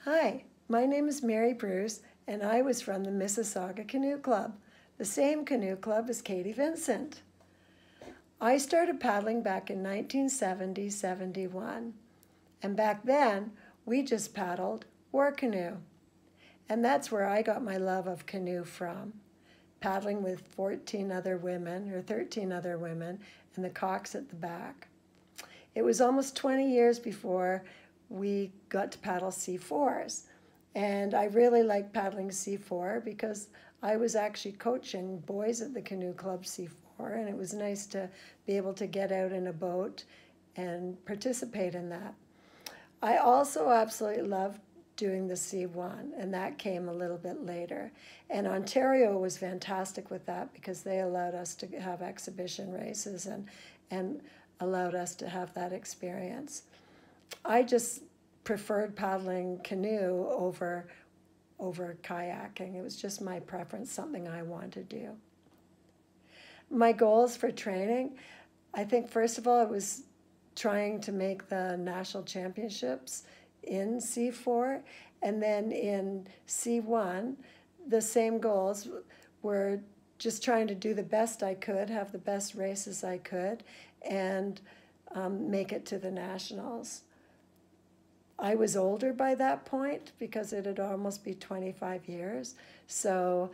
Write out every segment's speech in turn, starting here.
Hi, my name is Mary Bruce, and I was from the Mississauga Canoe Club, the same canoe club as Katie Vincent. I started paddling back in 1970-71, and back then we just paddled war canoe. And that's where I got my love of canoe from, paddling with 14 other women or 13 other women and the cocks at the back. It was almost 20 years before we got to paddle C4s. And I really liked paddling C4 because I was actually coaching boys at the Canoe Club C4, and it was nice to be able to get out in a boat and participate in that. I also absolutely loved doing the C1, and that came a little bit later. And Ontario was fantastic with that because they allowed us to have exhibition races and allowed us to have that experience. I just preferred paddling canoe over kayaking. It was just my preference, something I wanted to do. My goals for training, I think first of all, it was trying to make the national championships in C4, and then in C1, the same goals were just trying to do the best I could, have the best races I could, and make it to the nationals. I was older by that point because it had almost been 25 years. So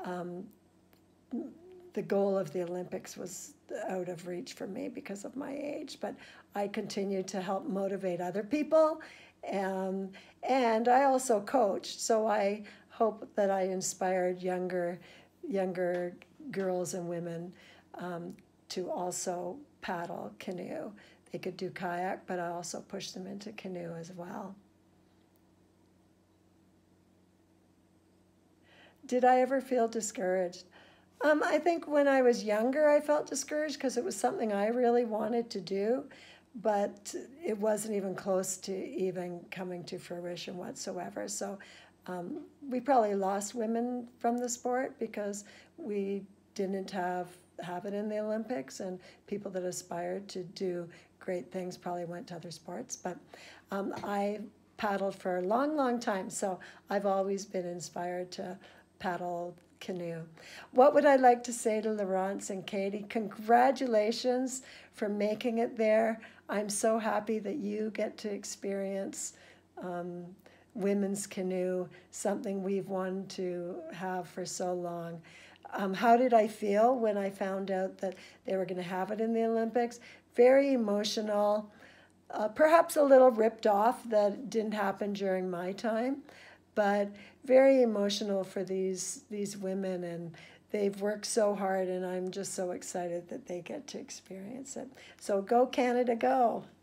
the goal of the Olympics was out of reach for me because of my age. But I continued to help motivate other people. And I also coached. So I hope that I inspired younger girls and women to also paddle canoe. They could do kayak, but I also pushed them into canoe as well. Did I ever feel discouraged? I think when I was younger, I felt discouraged because it was something I really wanted to do, but it wasn't even close to even coming to fruition whatsoever. So we probably lost women from the sport because we didn't have it in the Olympics, and people that aspired to do great things probably went to other sports. But I paddled for a long time, so I've always been inspired to paddle canoe. What would I like to say to Laurence and Katie? Congratulations for making it there. I'm so happy that you get to experience women's canoe, something we've wanted to have for so long. How did I feel when I found out that they were going to have it in the Olympics? Very emotional, perhaps a little ripped off that it didn't happen during my time, but very emotional for these women, and they've worked so hard, and I'm just so excited that they get to experience it. So go Canada, go!